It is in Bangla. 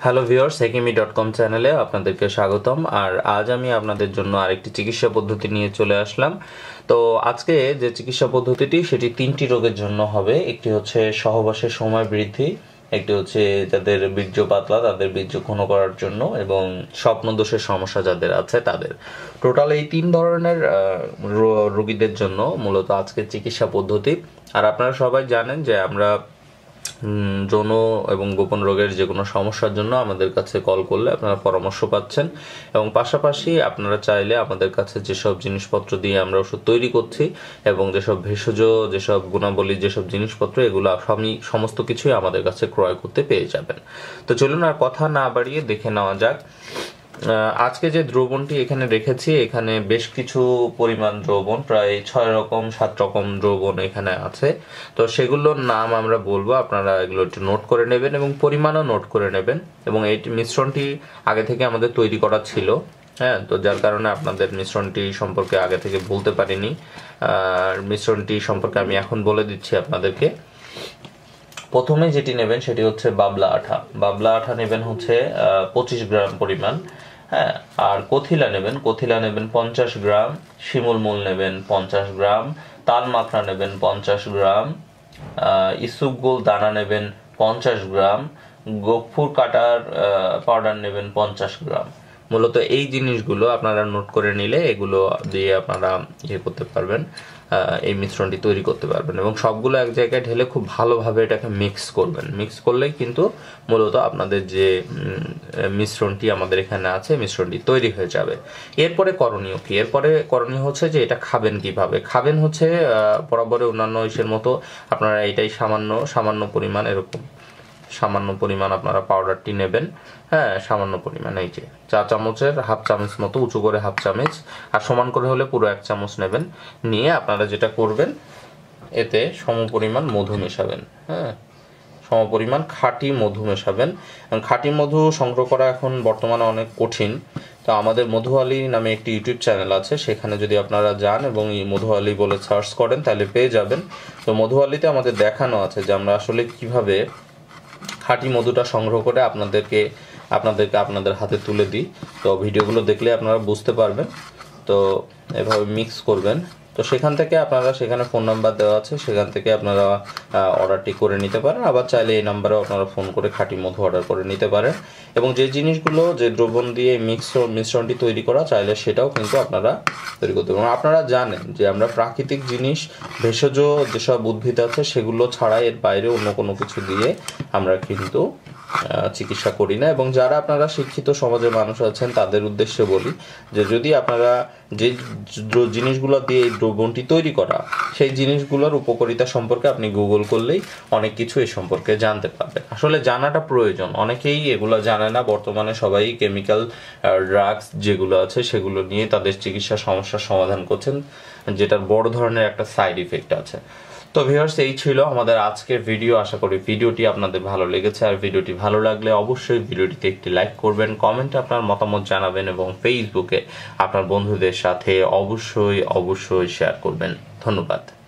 হ্যালো ভিউয়ার্স, হেকিমি.com চ্যানেলে আপনাদেরকে স্বাগতম। আর আজ আমি আপনাদের জন্য আরেকটি চিকিৎসা পদ্ধতি নিয়ে চলে আসলাম। তো আজকে যে চিকিৎসা পদ্ধতিটি সেটি 3টি রোগের জন্য হবে। একটি হচ্ছে সহবাসের সময় বৃদ্ধি, একটি হচ্ছে যাদের বীর্য পাতলা তাদের বীর্য ঘন করার জন্য, এবং স্বপ্নদোষের সমস্যা যাদের আছে তাদের। টোটাল এই 3 ধরনের রোগীদের জন্য মূলত আজকের চিকিৎসা পদ্ধতি। আর আপনারা সবাই জানেন যে আমরা যৌন এবং গোপন রোগের যে কোনো সমস্যার জন্য আমাদের কাছে কল করলে আপনারা পরামর্শ পাচ্ছেন, এবং পাশাপাশি আপনারা চাইলে আমাদের কাছে যেসব জিনিসপত্র দিয়ে আমরা ওষুধ তৈরি করছি এবং যেসব ভেষজ, যেসব গুণাবলী, যেসব জিনিসপত্র, এগুলো সমস্ত কিছুই আমাদের কাছে ক্রয় করতে পেয়ে যাবেন। তো চলুন আর কথা না বাড়িয়ে দেখে নেওয়া যাক। আজকে যে দ্রবণটি এখানে রেখেছি, এখানে বেশ কিছু পরিমাণ দ্রবণ, প্রায় 6-7 রকম দ্রবণ এখানে আছে। তো সেগুলোর নাম আমরা বলবো, আপনারা এগুলো একটু নোট করে নেবেন এবং পরিমাণও নোট করে নেবেন। এবং এই মিশ্রণটি আগে থেকে আমাদের তৈরি করা ছিল, হ্যাঁ, তো যার কারণে আপনাদের মিশ্রণটি সম্পর্কে আগে থেকে বলতে পারিনি। মিশ্রণটি সম্পর্কে আমি এখন বলে দিচ্ছি আপনাদেরকে। প্রথমে যেটি নেবেন সেটি হচ্ছে বাবলা আঠা। বাবলা আঠা নেবেন হচ্ছে 25 গ্রাম পরিমাণ, হ্যাঁ। আর কথিলা নেবেন 50 গ্রাম, শিমুল মূল নেবেন 50 গ্রাম, তাল মাখনা নেবেন 50 গ্রাম, ইসুপগুল দানা নেবেন 50 গ্রাম, গোফুর কাটার পাউডার নেবেন 50 গ্রাম। মূলত এই জিনিসগুলো আপনারা নোট করে নিলে এগুলো দিয়ে আপনারা করতে পারবেন, এই মিশ্রণটি তৈরি করতে পারবেন। এবং সবগুলো এক জায়গায় ঢেলে খুব ভালোভাবে এটাকে মিক্স করবেন। মিক্স করলেই কিন্তু মূলত আপনাদের যে মিশ্রণটি আমাদের এখানে আছে, মিশ্রণটি তৈরি হয়ে যাবে। এরপরে করণীয় কি? এরপরে করণীয় হচ্ছে যে এটা খাবেন কিভাবে। খাবেন হচ্ছে বরাবরের অন্যান্য ইসের মতো আপনারা এটাই সামান্য পরিমাণ, এরকম সামান্য পরিমাণ আপনারা পাউডারটি নেবেন, হ্যাঁ, সামান্য পরিমাণ, এই যে চা চামচের হাফ চামচ মতো, উঁচু করে হাফ চামচ, আর সমান করে হলে পুরো 1 চামচ নেবেন। নিয়ে আপনারা যেটা করবেন, এতে সমপরিমাণ মধু মেশাবেন, হ্যাঁ, সমপরিমাণ খাঁটি মধু মেশাবেন। খাঁটি মধু সংগ্রহ করা এখন বর্তমানে অনেক কঠিন। তো আমাদের মধুয়ালি নামে একটি ইউটিউব চ্যানেল আছে, সেখানে যদি আপনারা যান এবং এই মধুয়ালি বলে সার্চ করেন তাহলে পেয়ে যাবেন। তো মধুয়ালিতে আমাদের দেখানো আছে যে আমরা আসলে কিভাবে খাঁটি মধুটা সংগ্রহ করে আপনাদেরকে আপনাদের হাতে তুলে দিই। তো ভিডিওগুলো দেখলে আপনারা বুঝতে পারবেন। তো এভাবে মিক্স করবেন। তো সেখানে ফোন নাম্বার দেওয়া আছে, সেখান থেকে আপনারা অর্ডারটি করে নিতে পারেন। আবার চাইলে এই নাম্বারেও আপনারা ফোন করে খাঁটি মধু অর্ডার করে নিতে পারেন। এবং যে জিনিসগুলো, যে দ্রবণ দিয়ে মিশ্রণটি তৈরি করা, চাইলে সেটাও কিন্তু আপনারা তৈরি করতে পারেন। আপনারা জানেন যে আমরা প্রাকৃতিক জিনিস, ভেষজ যেসব উদ্ভিদ আছে সেগুলো ছাড়া, এর বাইরে অন্য কোনো কিছু দিয়ে আমরা কিন্তু চিকিৎসা করি না। এবং যারা আপনারা শিক্ষিত সমাজের মানুষ আছেন তাদের উদ্দেশ্যে বলি যে যদি আপনারা যে জিনিসগুলো দিয়ে এই দ্রবণটি তৈরি করা, সেই জিনিসগুলোর উপকারিতা সম্পর্কে আপনি গুগল করলেই অনেক কিছু এই সম্পর্কে জানতে পারবেন। আসলে জানাটা প্রয়োজন, অনেকেই এগুলো জানে না। বর্তমানে সবাই কেমিক্যাল ড্রাগস যেগুলো আছে সেগুলো নিয়ে তাদের চিকিৎসা সমস্যার সমাধান করছেন, যেটার বড় ধরনের একটা সাইড ইফেক্ট আছে। তো ভিউয়ার্স, এই ছিল আমাদের আজকের ভিডিও। আশা করি ভিডিওটি আপনাদের ভালো লেগেছে। আর ভিডিওটি ভালো লাগলে অবশ্যই ভিডিওটিতে একটি লাইক করবেন, কমেন্টে আপনার মতামত জানাবেন, এবং ফেসবুকে আপনার বন্ধুদের সাথে অবশ্যই শেয়ার করবেন। ধন্যবাদ।